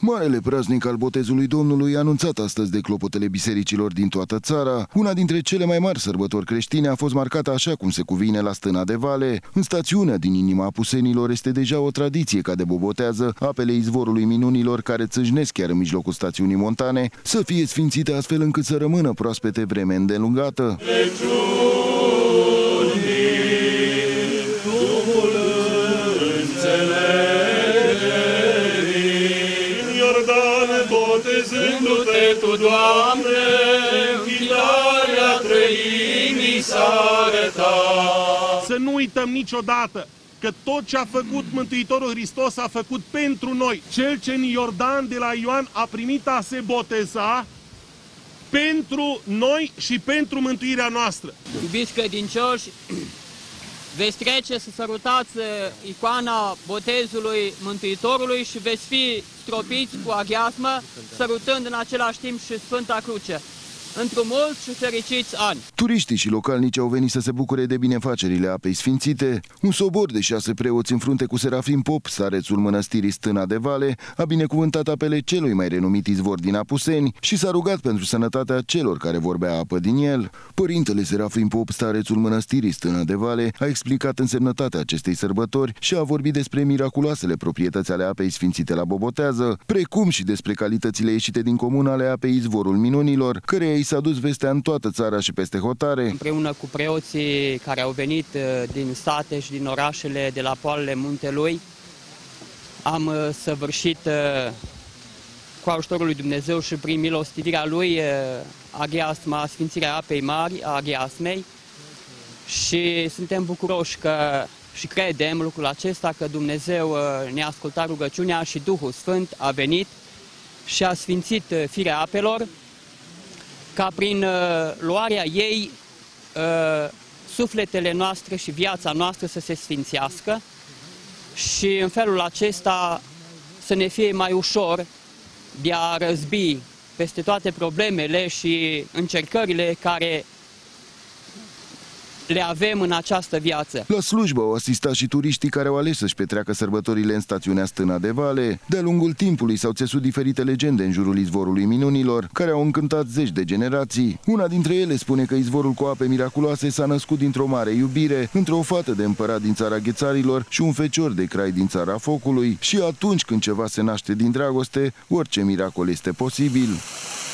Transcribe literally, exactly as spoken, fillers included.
Marele praznic al botezului Domnului, anunțat astăzi de clopotele bisericilor din toată țara, una dintre cele mai mari sărbători creștine, a fost marcată așa cum se cuvine la Stâna de Vale. În stațiunea din inima Apusenilor este deja o tradiție ca de bobotează apele izvorului minunilor care țâșnesc chiar în mijlocul stațiunii montane, să fie sfințite astfel încât să rămână proaspete vreme îndelungată. Botezându-te tu, Doamne, închidarea trăimii s-a arătat. Să nu uităm niciodată că tot ce a făcut Mântuitorul Hristos a făcut pentru noi. Cel ce în Iordan de la Ioan a primit a se boteza pentru noi și pentru mântuirea noastră. Iubiți credincioși, veți trece să sărutați icoana botezului Mântuitorului și veți fi stropiți cu aghiazmă, sărutând în același timp și Sfânta Cruce. Într-un mulți și fericiți ani! Turiștii și localnici au venit să se bucure de binefacerile apei sfințite. Un sobor de șase preoți în frunte cu Serafim Pop, starețul mănăstirii Stâna de Vale, a binecuvântat apele celui mai renumit izvor din Apuseni și s-a rugat pentru sănătatea celor care vorbea apă din el. Părintele Serafim Pop, starețul mănăstirii Stâna de Vale, a explicat însemnătatea acestei sărbători și a vorbit despre miraculoasele proprietăți ale apei sfințite la Bobotează, precum și despre calitățile ieșite din comun ale apei izvorul minunilor, căreia i s-a dus vestea în toată țara și peste hotare. Împreună cu preoții care au venit din sate și din orașele de la poalele muntelui, am săvârșit cu ajutorul lui Dumnezeu și prin milostivirea lui aghiasma, sfințirea apei mari, a aghiasmei, și suntem bucuroși că și credem lucrul acesta, că Dumnezeu ne-a ascultat rugăciunea și Duhul Sfânt a venit și a sfințit firea apelor, ca prin uh, luarea ei uh, sufletele noastre și viața noastră să se sfințească și în felul acesta să ne fie mai ușor de a răzbi peste toate problemele și încercările care le avem în această viață. La slujbă au asistat și turiștii care au ales să-și petreacă sărbătorile în stațiunea Stâna de Vale. De-a lungul timpului s-au țesut diferite legende în jurul izvorului minunilor, care au încântat zeci de generații. Una dintre ele spune că izvorul cu ape miraculoase s-a născut dintr-o mare iubire între o fată de împărat din țara Ghețarilor și un fecior de crai din țara Focului. Și atunci când ceva se naște din dragoste, orice miracol este posibil.